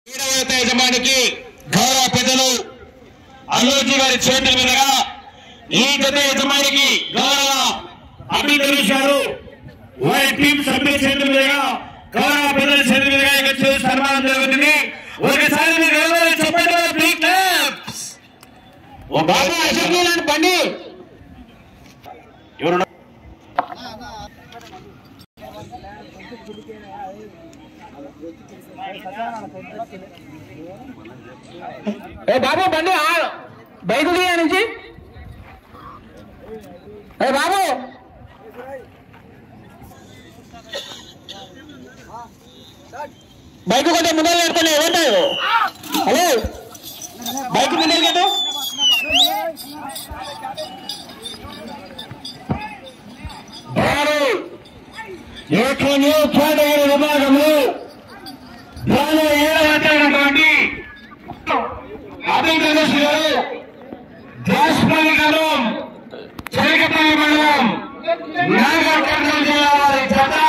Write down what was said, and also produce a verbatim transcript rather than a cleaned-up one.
యజమానికి గౌరవ పెద్దలు అల్లోజీ గారి చేతుల మీదుగా ఈ జత యజమానికి గౌరవ అభినందించారు. వారి టీం సభ్యుల చేతుల మీదుగా గౌరవ పెద్దల చేతుల మీదుగా ఇక్కడ సన్మానం జరుగుతుంది. ఒకసారి మీరు ఎవరు చెప్పండి. Big claps. ఓ బాబా అసెంబ్లీ బండి ఎవరు ఏ బాబు బండి బైక్ దిగా నుంచి ఏ బాబు బైక్ కొంటే ముందర పెట్టుకుని ఏమంటావు? హలో బైక్ ముందర కదా విభాగంలో ఏడవటువంటి అభినందన గారు దేశపల్లి గారు చెరకపల్లి మండలం నాగర్ కర్నూలు జిల్లా వారి జత